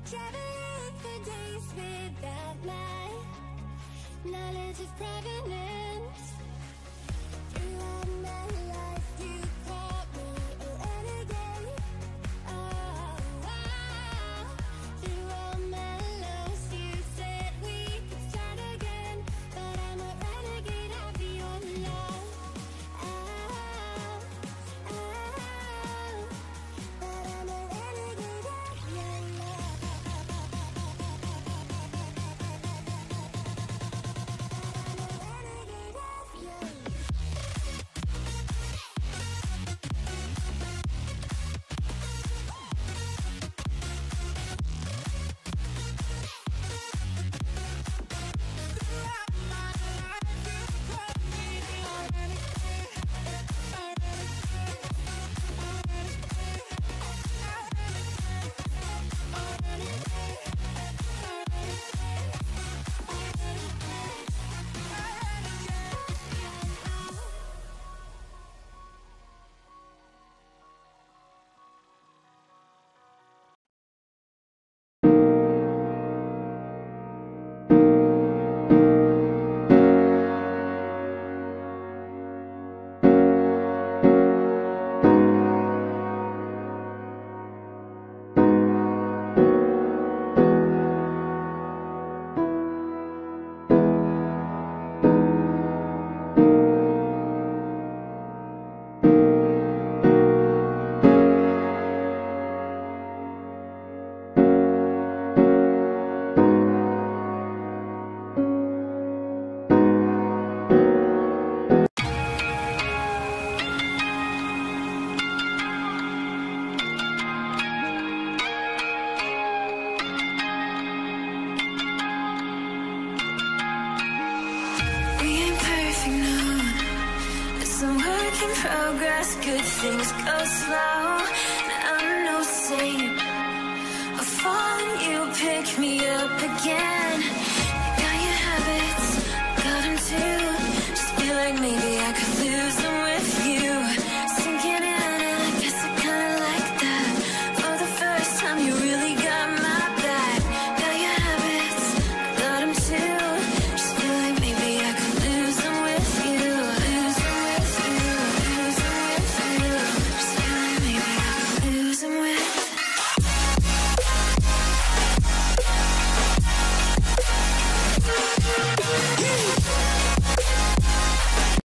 Traveling for days without my knowledge of provenance. Throughout my life you called me a renegade. Oh, wow. Through all my lows you said we could start again, but I'm a renegade of your love. Oh, but I'm a renegade of your love. Progress, good things go slow.